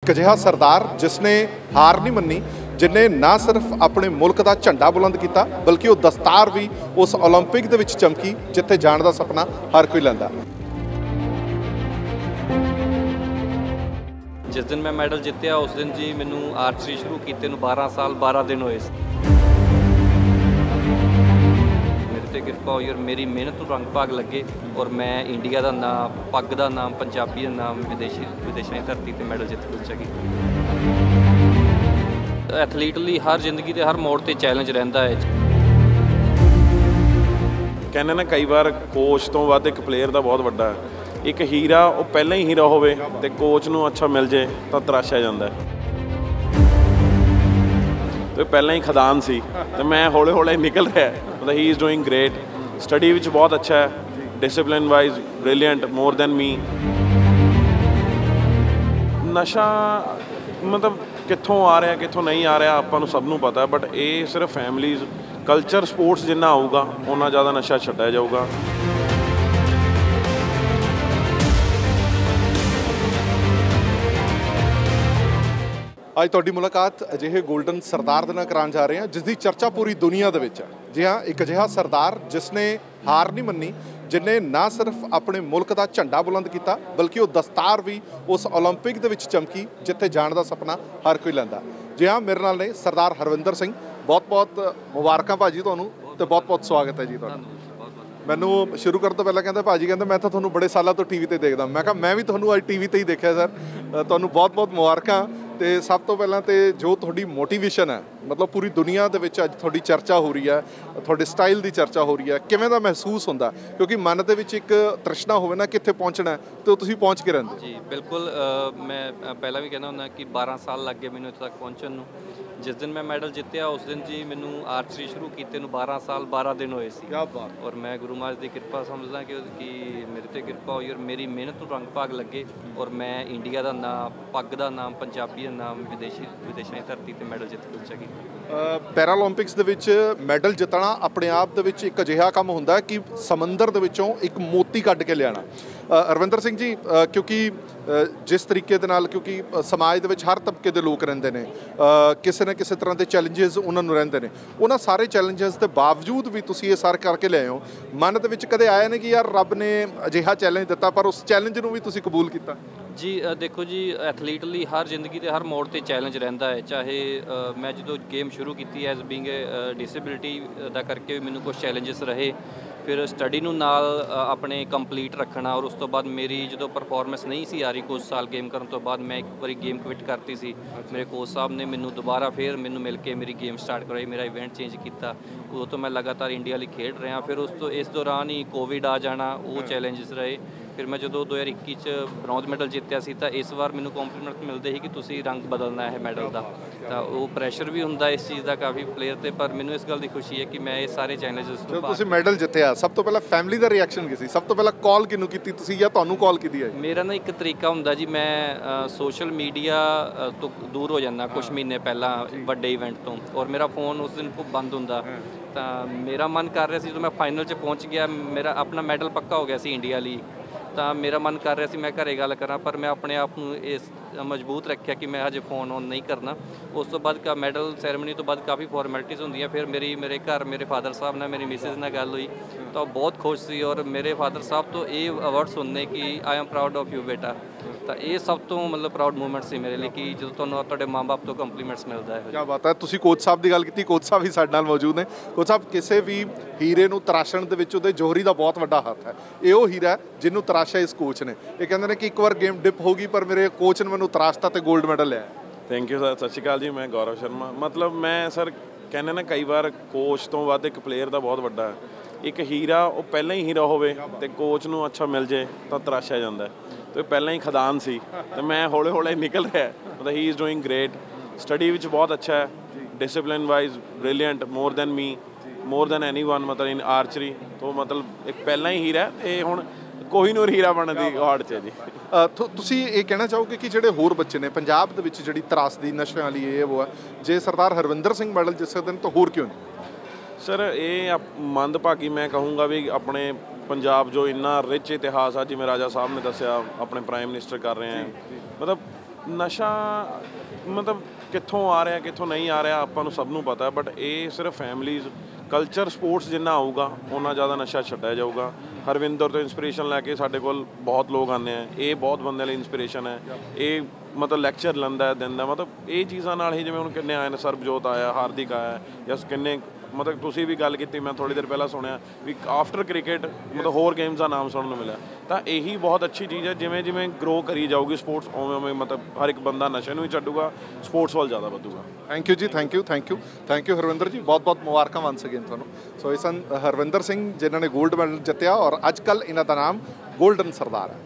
एक अजिहा सरदार जिसने हार नहीं मन्नी, जिन्हें ना सिर्फ अपने मुल्क का झंडा बुलंद किया बल्कि वो दस्तार भी उस ओलंपिक दे विच चमकी जिथे जाण का सपना हर कोई लैंदा। जिस दिन मैं मैडल जितया उस दिन जी मैनू आर्चरी शुरू किए 12 साल 12 दिन होए। मेरे ते कृपा हुई और मेरी मेहनत नूं रंग भाग लगे और मैं इंडिया का नाम, पग का नाम, पंजाबी का नाम विदेशों की धरती पर मैडल जित सकी। एथलीट लिए हर जिंदगी के हर मोड़ पर चैलेंज रहिंदा है। कहने ना कई बार कोच तो वध एक प्लेयर का बहुत वड्डा है। एक हीरा वो पहले ही हीरा होवे ते कोच नूं अच्छा मिल जाए तो तराशा जाता है। तो पहले ही खदान सी तो मैं हौले हौले निकल रहा मतलब he is doing great. Study विच बहुत अच्छा है, discipline wise brilliant, more than me. नशा मतलब कित्थों आ रहा कित्थों नहीं आ रहा आपां नूं सब नूं पता है, बट ये सिर्फ फैमिलीज़ कल्चर स्पोर्ट्स जिन्ना आऊगा उन्ना ज़्यादा नशा छड्डिया जाऊगा। ਅੱਜ ਤੁਹਾਡੀ ਮੁਲਾਕਾਤ ਅਜਿਹੇ ਗੋਲਡਨ ਸਰਦਾਰ ਦੇ ਨਾਲ ਕਰਾਉਣ ਜਾ ਰਹੇ ਹਾਂ ਜਿਸ ਦੀ ਚਰਚਾ ਪੂਰੀ ਦੁਨੀਆ ਦੇ ਵਿੱਚ ਹੈ। ਜੀ ਹਾਂ, ਇੱਕ ਅਜਿਹਾ ਸਰਦਾਰ ਜਿਸਨੇ ਹਾਰ ਨਹੀਂ ਮੰਨੀ, ਜਿਨੇ ਨਾ ਸਿਰਫ ਆਪਣੇ ਮੁਲਕ ਦਾ ਝੰਡਾ ਬੁਲੰਦ ਕੀਤਾ ਬਲਕਿ ਉਹ ਦਸਤਾਰ ਵੀ ਉਸ ਓਲੰਪਿਕ ਦੇ ਵਿੱਚ ਚਮਕੀ ਜਿੱਥੇ ਜਾਣ ਦਾ ਸੁਪਨਾ ਹਰ ਕੋਈ ਲੈਂਦਾ। ਜੀ ਹਾਂ, ਮੇਰੇ ਨਾਲ ਨੇ ਸਰਦਾਰ ਹਰਵਿੰਦਰ ਸਿੰਘ। ਬਹੁਤ ਮੁਬਾਰਕਾਂ ਭਾਜੀ ਤੁਹਾਨੂੰ ਤੇ ਬਹੁਤ ਸਵਾਗਤ ਹੈ ਜੀ ਤੁਹਾਡਾ। ਮੈਨੂੰ ਸ਼ੁਰੂ ਕਰਨ ਤੋਂ ਪਹਿਲਾਂ ਕਹਿੰਦਾ ਭਾਜੀ ਕਹਿੰਦਾ ਮੈਂ ਤਾਂ ਤੁਹਾਨੂੰ ਬੜੇ ਸਾਲਾਂ ਤੋਂ ਟੀਵੀ ਤੇ ਦੇਖਦਾ। ਮੈਂ ਕਿਹਾ ਮੈਂ ਵੀ ਤੁਹਾਨੂੰ ਅੱਜ ਟੀਵੀ ਤੇ ਹੀ ਦੇਖਿਆ ਸਰ। ਤੁਹਾਨੂੰ ਬਹੁਤ ਮੁਬਾਰਕਾਂ। ਤੇ ਸਭ ਤੋਂ ਪਹਿਲਾਂ ਤੇ ਜੋ ਤੁਹਾਡੀ ਮੋਟੀਵੇਸ਼ਨ ਹੈ ਮਤਲਬ ਪੂਰੀ ਦੁਨੀਆ ਦੇ ਵਿੱਚ ਅੱਜ ਤੁਹਾਡੀ ਚਰਚਾ ਹੋ ਰਹੀ ਹੈ, ਤੁਹਾਡੇ ਸਟਾਈਲ ਦੀ ਚਰਚਾ ਹੋ ਰਹੀ ਹੈ, ਕਿਵੇਂ ਦਾ ਮਹਿਸੂਸ ਹੁੰਦਾ? ਕਿਉਂਕਿ ਮਨ ਦੇ ਵਿੱਚ ਇੱਕ ਤ੍ਰਿਸ਼ਨਾ ਹੋਵੇ ਨਾ ਕਿੱਥੇ ਪਹੁੰਚਣਾ ਤੇ ਤੁਸੀਂ ਪਹੁੰਚ ਕੇ ਰਹਿੰਦੇ। ਜੀ ਬਿਲਕੁਲ। ਮੈਂ ਪਹਿਲਾਂ ਵੀ ਕਹਿੰਦਾ ਹੁੰਦਾ ਕਿ 12 ਸਾਲ ਲੱਗ ਗਏ ਮੈਨੂੰ ਇੱਥੇ ਤੱਕ ਪਹੁੰਚਣ ਨੂੰ। ਜਿਸ ਦਿਨ ਮੈਂ ਮੈਡਲ ਜਿੱਤਿਆ ਉਸ ਦਿਨ ਜੀ ਮੈਨੂੰ ਆਰਚਰੀ ਸ਼ੁਰੂ ਕੀਤੇ 12 ਸਾਲ 12 ਦਿਨ ਹੋਏ ਸੀ। ਕਿਆ ਬਾਤ। ਔਰ ਮੈਂ ਗੁਰੂ ਮਹਾਰਾਜ ਦੀ ਕਿਰਪਾ ਸਮਝਦਾ ਕਿ ਮੇਰੇ ਤੇ ਕਿਰਪਾ ਹੋਈ ਔਰ ਮੇਰੀ ਮਿਹਨਤ ਨੂੰ ਰੰਗ ਭਾਗ ਲੱਗੇ ਔਰ ਮੈਂ ਇੰਡੀਆ ਦਾ ਨਾਮ, ਪੱਗ ਦਾ ਨਾਮ, ਪੰਜਾਬੀ ਦਾ ਨਾਮ ਵਿਦੇਸ਼ਾਂ ਦੀ ਧਰਤੀ ਤੇ ਮੈਡਲ ਜਿੱਤ ਸਕੀ। ਪੈਰਾਲੰਪਿਕਸ ਦੇ ਵਿੱਚ ਮੈਡਲ ਜਿੱਤਣਾ ਆਪਣੇ ਆਪ ਦੇ ਵਿੱਚ ਇੱਕ ਅਜਿਹਾ ਕੰਮ ਹੁੰਦਾ ਕਿ ਸਮੁੰਦਰ ਦੇ ਵਿੱਚੋਂ ਇੱਕ ਮੋਤੀ ਕੱਢ ਕੇ ਲਿਆਉਣਾ। ਰਵਿੰਦਰ ਸਿੰਘ ਜੀ, ਕਿਉਂਕਿ ਜਿਸ ਤਰੀਕੇ ਦੇ ਨਾਲ ਕਿਉਂਕਿ ਸਮਾਜ ਦੇ ਵਿੱਚ ਹਰ ਤਬਕੇ ਦੇ ਲੋਕ ਰਹਿੰਦੇ ਨੇ, ਕਿਸੇ ਨਾ ਕਿਸੇ ਤਰ੍ਹਾਂ ਦੇ ਚੈਲੰਜਸ ਉਹਨਾਂ ਨੂੰ ਰਹਿੰਦੇ ਨੇ, ਉਹਨਾਂ ਸਾਰੇ ਚੈਲੰਜਸ ਦੇ ਬਾਵਜੂਦ ਵੀ ਤੁਸੀਂ ਇਹ ਸਰ ਕਰਕੇ ਲਿਆਏ ਹੋ। ਮਨ ਦੇ ਵਿੱਚ ਕਦੇ ਆਇਆ ਨਹੀਂ ਕਿ ਯਾਰ ਰੱਬ ਨੇ ਅਜਿਹਾ ਚੈਲੰਜ ਦਿੱਤਾ ਪਰ ਉਸ ਚੈਲੰਜ ਨੂੰ ਵੀ ਤੁਸੀਂ ਕਬੂਲ ਕੀਤਾ? ਜੀ ਦੇਖੋ ਜੀ, ਐਥਲੀਟ ਲਈ ਹਰ ਜ਼ਿੰਦਗੀ ਦੇ ਹਰ ਮੋੜ 'ਤੇ ਚੈਲੰਜ ਰਹਿੰਦਾ ਹੈ। ਚਾਹੇ ਮੈਂ ਜਦੋਂ ਗੇਮ ਸ਼ੁਰੂ ਕੀਤੀ ਐਜ਼ ਬੀਇੰਗ ਡਿਸੇਬਿਲਿਟੀ ਦਾ ਕਰਕੇ ਵੀ ਮੈਨੂੰ ਕੁਝ ਚੈਲੰਜਸ ਰਹੇ। ਫਿਰ ਸਟੱਡੀ ਨੂੰ ਨਾਲ ਆਪਣੇ ਕੰਪਲੀਟ ਰੱਖਣਾ ਔਰ ਉਸ ਤੋਂ ਬਾਅਦ ਮੇਰੀ ਜਦੋਂ ਪਰਫਾਰਮੈਂਸ ਨਹੀਂ ਸੀ ਆ ਰਹੀ ਕੁਝ ਸਾਲ ਗੇਮ ਕਰਨ ਤੋਂ ਬਾਅਦ ਮੈਂ ਇੱਕ ਵਾਰੀ ਗੇਮ ਕੁਇਟ ਕਰਤੀ ਸੀ। ਮੇਰੇ ਕੋਚ ਸਾਹਿਬ ਨੇ ਮੈਨੂੰ ਦੁਬਾਰਾ ਫਿਰ ਮੈਨੂੰ ਮਿਲ ਕੇ ਮੇਰੀ ਗੇਮ ਸਟਾਰਟ ਕਰਾਈ, ਮੇਰਾ ਇਵੈਂਟ ਚੇਂਜ ਕੀਤਾ। ਉਦੋਂ ਤੋਂ ਮੈਂ ਲਗਾਤਾਰ ਇੰਡੀਆ ਲਈ ਖੇਡ ਰਿਹਾ। ਫਿਰ ਉਸ ਤੋਂ ਇਸ ਦੌਰਾਨ ਹੀ ਕੋਵਿਡ ਆ ਜਾਣਾ, ਉਹ ਚੈਲੰਜਸ ਰਹੇ। ਫਿਰ ਮੈਂ ਜਦੋਂ 2021 'ਚ ਬ੍ਰੌਂਜ਼ ਮੈਡਲ ਜਿੱਤਿਆ ਸੀ ਤਾਂ ਇਸ ਵਾਰ ਮੈਨੂੰ ਕੰਪਲੀਮੈਂਟ ਮਿਲਦੇ ਸੀ ਕਿ ਤੁਸੀਂ ਰੰਗ ਬਦਲਣਾ ਹੈ ਮੈਡਲ ਦਾ। ਤਾਂ ਉਹ ਪ੍ਰੈਸ਼ਰ ਵੀ ਹੁੰਦਾ ਇਸ ਚੀਜ਼ ਦਾ ਕਾਫੀ ਪਲੇਅਰ 'ਤੇ, ਪਰ ਮੈਨੂੰ ਇਸ ਗੱਲ ਦੀ ਖੁਸ਼ੀ ਹੈ ਕਿ ਮੈਂ ਇਹ ਸਾਰੇ ਚੈਲੰਜਸ ਤੋਂ ਤੁਸੀਂ ਮੈਡਲ ਜਿੱਤਿਆ ਸਭ ਤੋਂ ਪਹਿਲਾਂ ਫੈਮਿਲੀ ਦਾ ਰਿਐਕਸ਼ਨ ਕੀ ਸੀ? ਸਭ ਤੋਂ ਪਹਿਲਾਂ ਕਾਲ ਕਿਹਨੂੰ ਕੀਤੀ ਤੁਸੀਂ ਜਾਂ ਤੁਹਾਨੂੰ ਕਾਲ ਕੀਤੀ ਹੈ? ਮੇਰਾ ਨਾ ਇੱਕ ਤਰੀਕਾ ਹੁੰਦਾ ਜੀ, ਮੈਂ ਸੋਸ਼ਲ ਮੀਡੀਆ ਤੋਂ ਦੂਰ ਹੋ ਜਾਂਦਾ ਕੁਝ ਮਹੀਨੇ ਪਹਿਲਾਂ ਵੱਡੇ ਇਵੈਂਟ ਤੋਂ, ਔਰ ਮੇਰਾ ਫੋਨ ਉਸ ਦਿਨ ਬੰਦ ਹੁੰਦਾ। ਤਾਂ ਮੇਰਾ ਮਨ ਕਰ ਰਿਹਾ ਸੀ ਜਦੋਂ ਮੈਂ ਫਾਈਨਲ 'ਚ ਪਹੁੰਚ ਗਿਆ, ਮੇਰਾ ਆਪਣਾ ਮੈਡਲ ਪੱਕਾ ਹੋ ਗਿਆ ਸੀ ਇੰਡੀਆ ਲਈ, ਤਾਂ ਮੇਰਾ ਮਨ ਕਰ ਰਿਹਾ ਸੀ ਮੈਂ ਘਰੇ ਗੱਲ ਕਰਾਂ, ਪਰ ਮੈਂ ਆਪਣੇ ਆਪ ਨੂੰ ਇਸ ਮਜ਼ਬੂਤ ਰੱਖਿਆ ਕਿ ਮੈਂ ਹਜੇ ਫੋਨ ਔਨ ਨਹੀਂ ਕਰਨਾ। ਉਸ ਤੋਂ ਬਾਅਦ ਮੈਡਲ ਸੈਰੇਮਨੀ ਤੋਂ ਬਾਅਦ ਕਾਫੀ ਫਾਰਮੈਲਿਟੀਜ਼ ਹੁੰਦੀਆਂ। ਫਿਰ ਮੇਰੇ ਘਰ ਮੇਰੇ ਫਾਦਰ ਸਾਹਿਬ ਨਾਲ, ਮੇਰੀ ਮਿਸਿਸ ਨਾਲ ਗੱਲ ਹੋਈ ਤਾਂ ਉਹ ਬਹੁਤ ਖੁਸ਼ ਸੀ ਔਰ ਮੇਰੇ ਫਾਦਰ ਸਾਹਿਬ ਤੋਂ ਇਹ ਅਵਾਰਡ ਸੁਣਨੇ ਕਿ I am proud of you ਬੇਟਾ। ਤਾਂ ਇਹ ਸਭ ਤੋਂ ਮਤਲਬ ਪ੍ਰਾਊਡ ਮੂਮੈਂਟ ਸੀ ਮੇਰੇ ਲਈ ਕਿ ਜਦੋਂ ਤੁਹਾਨੂੰ ਤੁਹਾਡੇ ਮਾਂ-ਬਾਪ ਤੋਂ ਕੰਪਲੀਮੈਂਟਸ ਮਿਲਦਾ ਹੈ। ਕਿਆ ਬਾਤ ਹੈ। ਤੁਸੀਂ ਕੋਚ ਸਾਹਿਬ ਦੀ ਗੱਲ ਕੀਤੀ, ਕੋਚ ਸਾਹਿਬ ਵੀ ਸਾਡੇ ਨਾਲ ਮੌਜੂਦ ਨੇ। ਕੋਚ ਸਾਹਿਬ, ਕਿਸੇ ਵੀ ਹੀਰੇ ਨੂੰ ਤਰਾਸ਼ਣ ਦੇ ਵਿੱਚ ਉਹਦੇ ਜੋਹਰੀ ਦਾ ਬਹੁਤ ਵੱਡਾ ਹੱਥ ਹੈ। ਇਹ ਉਹ ਹੀਰਾ ਜਿਹਨੂੰ ਤਰਾਸ਼ਿਆ ਇਸ ਕੋਚ ਨੇ। ਇਹ ਕਹਿੰਦੇ ਨੇ ਕਿ ਇੱਕ ਵਾਰ ਗੇਮ ਡਿਪ ਹੋ ਗਈ ਪਰ ਮੇਰੇ ਕੋਚ ਨੇ ਮੈਨੂੰ ਤਰਾਸ਼ਤਾ ਤੇ ਗੋਲਡ ਮੈਡਲ ਲਿਆ। Thank you sir. ਸਤਿ ਸ਼੍ਰੀ ਅਕਾਲ ਜੀ, ਮੈਂ ਗੌਰਵ ਸ਼ਰਮਾ। ਮਤਲਬ ਮੈਂ ਸਰ ਕਹਿੰਦੇ ਨਾ ਕਈ ਵਾਰ ਕੋਚ ਤੋਂ ਵੱਧ ਇੱਕ ਪਲੇਅਰ ਦਾ ਬਹੁਤ ਵੱਡਾ ਹੈ। ਇੱਕ ਹੀਰਾ ਉਹ ਪਹਿਲਾਂ ਹੀ ਹੀਰਾ ਹੋਵੇ ਤੇ ਕੋਚ ਨੂੰ ਅੱਛਾ ਮਿਲ ਜਾਏ ਤਾਂ ਤਰਾਸ਼ਿਆ ਜਾਂਦਾ। ਤੇ ਪਹਿਲਾਂ ਹੀ ਖਦਾਨ ਸੀ ਤੇ ਮੈਂ ਹੌਲੇ ਹੌਲੇ ਨਿਕਲ ਰਿਹਾ ਮਤਲਬ he is doing great. Study ਵਿੱਚ ਬਹੁਤ ਅੱਛਾ ਹੈ, discipline wise brilliant, more than me, more than anyone मतलब इन आर्चरी। तो मतलब एक पहला ही हीरा है ये हुण कोहिनूर हीरा बनने की होड़ च जी। ਤੁਸੀਂ ਇਹ ਕਹਿਣਾ ਚਾਹੋਗੇ ਕਿ ਜਿਹੜੇ ਹੋਰ ਬੱਚੇ ਨੇ ਪੰਜਾਬ ਦੇ ਵਿੱਚ ਜਿਹੜੀ ਤਰਾਸਦੀ ਨਸ਼ਿਆਂ ਵਾਲੀ ਇਹ ਉਹ ਹੈ, ਜੇ ਸਰਦਾਰ ਹਰਵਿੰਦਰ ਸਿੰਘ ਮੈਡਲ ਜਿੱਤ ਸਕਦੇ ਨੇ ਤਾਂ ਹੋਰ ਕਿਉਂ ਨਹੀਂ? सर ये मंदभागी मैं कहूँगा भी अपने पंजाब जो इन्ना रिच इतिहास है, जिमें राजा साहब ने दसिया अपने प्राइम मिनिस्टर कर रहे हैं, मतलब ਨਸ਼ਾ ਮਤਲਬ ਕਿੱਥੋਂ ਆ ਰਿਹਾ ਕਿੱਥੋਂ ਨਹੀਂ ਆ ਰਿਹਾ ਆਪਾਂ ਨੂੰ ਸਭ ਨੂੰ ਪਤਾ, ਬਟ ਇਹ ਸਿਰਫ ਫੈਮਲੀਜ਼ ਕਲਚਰ ਸਪੋਰਟਸ ਜਿੰਨਾ ਆਊਗਾ ਉਹਨਾਂ ਜ਼ਿਆਦਾ ਨਸ਼ਾ ਛੱਡਿਆ ਜਾਊਗਾ। ਹਰਵਿੰਦਰ ਤੋਂ ਇੰਸਪੀਰੇਸ਼ਨ ਲੈ ਕੇ ਸਾਡੇ ਕੋਲ ਬਹੁਤ ਲੋਕ ਆਉਂਦੇ ਆ, ਇਹ ਬਹੁਤ ਬੰਦਿਆਂ ਲਈ ਇੰਸਪੀਰੇਸ਼ਨ ਹੈ। ਇਹ ਮਤਲਬ ਲੈਕਚਰ ਲੈਂਦਾ ਦਿੰਦਾ, ਮਤਲਬ ਇਹ ਚੀਜ਼ਾਂ ਨਾਲ ਹੀ ਜਿਵੇਂ ਹੁਣ ਕਿੰਨੇ ਆਏ ਨੇ, ਸਰਬਜੋਤ ਆਇਆ, ਹਾਰਦਿਕ ਆਇਆ, ਜਾਂ ਕਿੰਨੇ ਮਤਲਬ ਤੁਸੀਂ ਵੀ ਗੱਲ ਕੀਤੀ, ਮੈਂ ਥੋੜ੍ਹੀ ਦੇਰ ਪਹਿਲਾਂ ਸੁਣਿਆ ਵੀ ਆਫਟਰ ਕ੍ਰਿਕਟ ਮਤਲਬ ਹੋਰ ਗੇਮਸ ਦਾ ਨਾਮ ਸੁਣਨ ਨੂੰ ਮਿਲਿਆ। ਤਾਂ ਇਹੀ ਬਹੁਤ ਅੱਛੀ ਚੀਜ਼ ਹੈ, ਜਿਵੇਂ ਜਿਵੇਂ ਗਰੋ ਕਰੀ ਜਾਊਗੀ ਸਪੋਰਟਸ ਉਵੇਂ ਉਵੇਂ ਮਤਲਬ ਹਰ ਇੱਕ ਬੰਦਾ ਨਸ਼ੇ ਨੂੰ ਹੀ ਛੱਡੂਗਾ, ਸਪੋਰਟਸ ਵੱਲ ਜ਼ਿਆਦਾ ਵਧੂਗਾ। ਥੈਂਕ ਯੂ ਜੀ, thank you, thank you, thank you Harvinder ji, ਬਹੁਤ ਬਹੁਤ ਮੁਬਾਰਕਾਂ ਵੰਸ ਅਗੇਨ ਤੁਹਾਨੂੰ। ਸੋ ਇਹ ਸਨ ਹਰਵਿੰਦਰ ਸਿੰਘ ਜਿਨ੍ਹਾਂ ਨੇ 골ਡ ਮੈਡਲ ਜਿੱਤਿਆ ਔਰ ਅੱਜ ਕੱਲ੍ਹ ਇਹਨਾਂ ਦਾ ਨਾਮ 골ਡਨ ਸਰਦਾਰ ਹੈ।